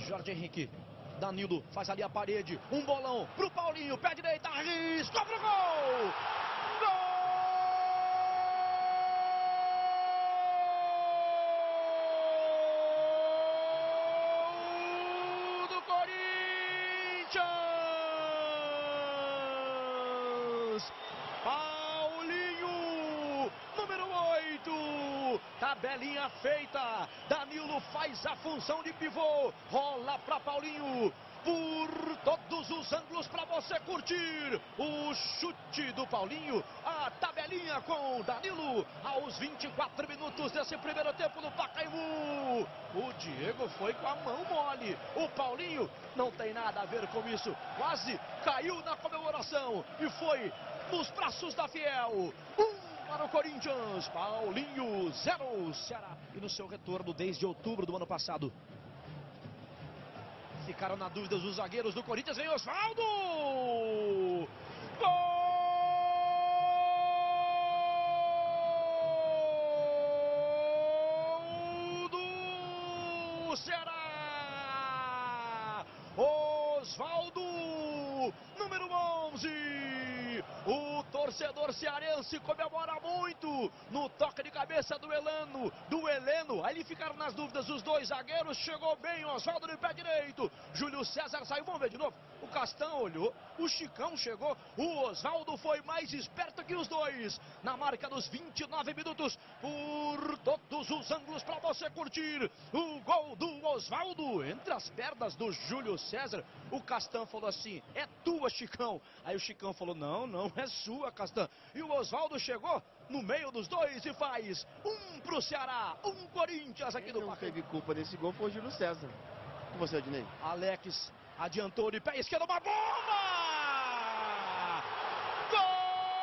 Jorge Henrique. Danilo faz ali a parede. Um bolão pro Paulinho. Pé direita. Arrisca pro gol. Gol do Corinthians. Paulinho, número 8. Tabelinha feita. Danilo faz a função de pivô. Rola para Paulinho. Por todos os ângulos para você curtir. O chute do Paulinho. A tabelinha com Danilo. Aos 24 minutos desse primeiro tempo no Pacaembu. O Diego foi com a mão mole. O Paulinho não tem nada a ver com isso. Quase caiu na comemoração. E foi nos braços da Fiel. Para o Corinthians. Paulinho, 0, Ceará. E no seu retorno desde outubro do ano passado. Ficaram na dúvida os zagueiros do Corinthians. Vem Osvaldo! Gol do Ceará! Osvaldo, número 11. O torcedor cearense comemora muito no toque de cabeça do Heleno. Aí ficaram nas dúvidas os dois zagueiros. Chegou bem Osvaldo de pé direito. Júlio César saiu. Vamos ver de novo. O Castan olhou. O Chicão chegou. O Osvaldo foi mais esperto que os dois. Na marca dos 29 minutos. Por todos os ângulos para você curtir. O gol do Osvaldo. Entre as pernas do Júlio César. O Castan falou assim: é tua, Chicão. Aí o Chicão falou: não é sua, Castan. E o Osvaldo chegou no meio dos dois e faz 1 pro Ceará, 1 Corinthians aqui do Pacaembu. Quem teve culpa desse gol foi o Júlio César. Com você, Odinei. Alex adiantou de pé esquerdo, uma bomba! Gol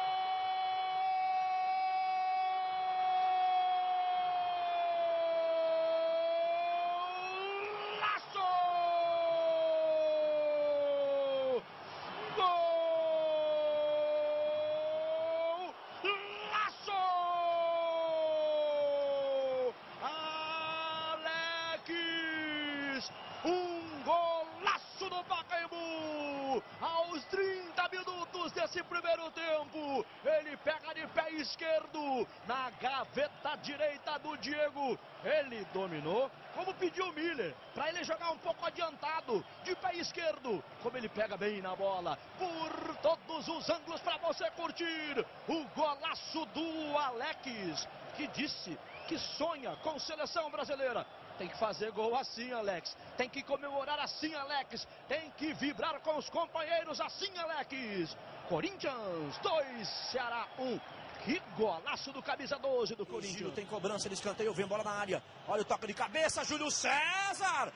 um golaço do Pacaembu. Aos 30 minutos desse primeiro tempo, ele pega de pé esquerdo na gaveta direita do Diego. Ele dominou, como pediu o Miller, para ele jogar um pouco adiantado, de pé esquerdo. Como ele pega bem na bola, por todos os ângulos para você curtir. O golaço do Alex, que disse que sonha com seleção brasileira. Tem que fazer gol assim, Alex. Tem que comemorar assim, Alex. Tem que vibrar com os companheiros assim, Alex. Corinthians 2, Ceará 1. Que golaço do camisa 12 do Corinthians. Gil tem cobrança de escanteio, vem bola na área. Olha o toque de cabeça, Júlio César.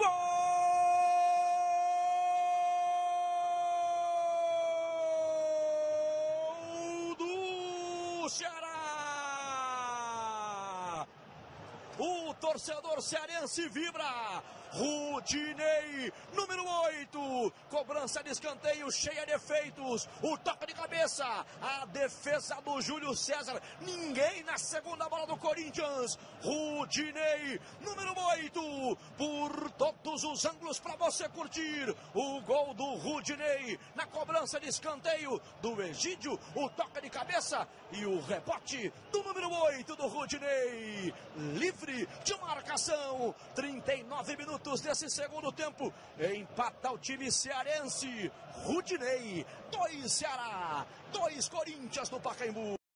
Gol do Ceará. O torcedor cearense vibra. Rudinei, número 8. Cobrança de escanteio cheia de efeitos. O toque de cabeça. A defesa do Júlio César. Ninguém na segunda bola do Corinthians. Rudinei, número 8. Por todos os ângulos para você curtir. O gol do Rudinei na cobrança de escanteio do Egídio. O toque de cabeça e o rebote do número 8 do Rudinei. Livre de marcação. 39 minutos desse segundo tempo. Empata o time cearense. Rudinei, 2 Ceará, 2 Corinthians no Pacaembu.